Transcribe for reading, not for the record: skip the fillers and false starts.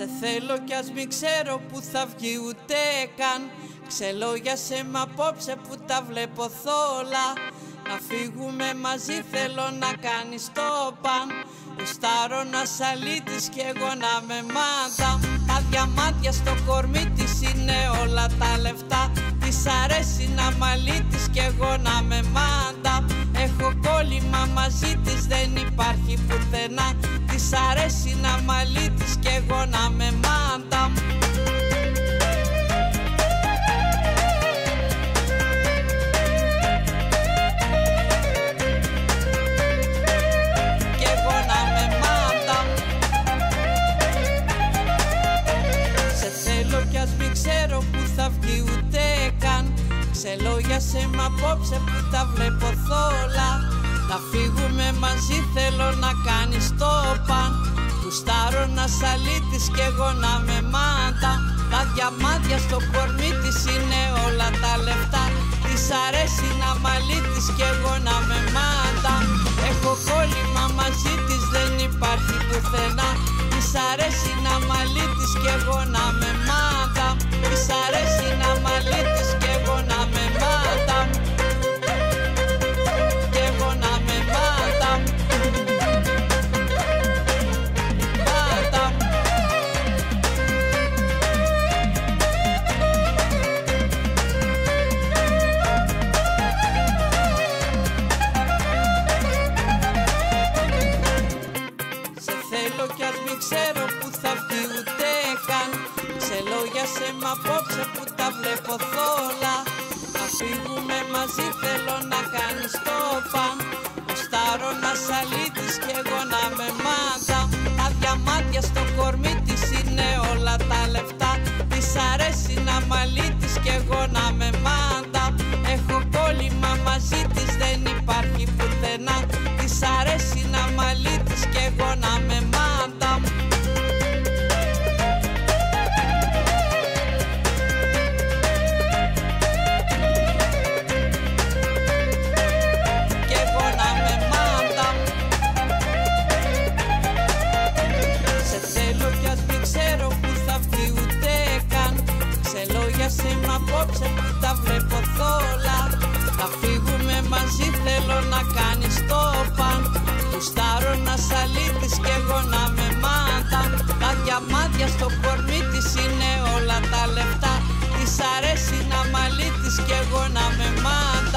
Σε θέλω κι ας μην ξέρω που θα βγει ούτε καν. Ξελόγια σε μ' απόψε που τα βλέπω θόλα. Να φύγουμε μαζί θέλω να κάνεις το παν. Γουστάρω να σ' αλήτης κι εγώ να με μάτα. Τα διαμάντια στο κορμί της είναι όλα τα λεφτά. Της αρέσει να μ' αλήτης κι εγώ να με μάτα. Έχω κόλλημα μαζί της δεν υπάρχει πουθενά. Της αρέσει να μ' αλήτης κι εγώ να με μάτα. Κι ας μην ξέρω που θα βγει ούτε καν. Ξελόγια σε μ' απόψε που τα βλέπω θόλα. Να φύγουμε μαζί θέλω να κάνεις το παν. Γουστάρω να σ' αλήτης κι εγώ να με μάτα. Τα διαμάντια στο κορμί της είναι όλα τα λεφτά. Της αρέσει να μ' αλήτης κι εγώ να με μάτα. Έχω κόλλημα μαζί της δεν υπάρχει πουθενά. Της αρέσει να μ' αλήτης κι εγώ να με μάτα. Της αρέσει να μ' αλήτης κι εγώ να με μάτα. Κι εγώ να με μάτα. Μάτα. Σε θέλω κι ας μην ξέρω που θα βγει ούτε καν. Ξελόγια σε μ' απόψε που τα βλέπω θόλα. Να φύγουμε μαζί θέλω να κάνεις το παν. Γουστάρω να σ' αλήτης κι εγώ να με μάτα. Τα διαμάντια στο κορμί της είναι όλα τα λεφτά. Της αρέσει να μ' αλήτης κι εγώ να με μάτα. Έχω κόλλημα μαζί της δεν υπάρχει πουθενά. Της αρέσει να μ' αλήτης κι εγώ να με μάτα. Σε μ' απόψε που τα βλέπω θόλα. Θα φύγουμε μαζί θέλω να κάνεις το παν. Γουστάρω να σ' αλήτης κι εγώ να με μάτα. Τα διαμάντια στο κορμί της είναι όλα τα λεφτά. Της αρέσει να μ' αλήτης κι εγώ να με μάτα.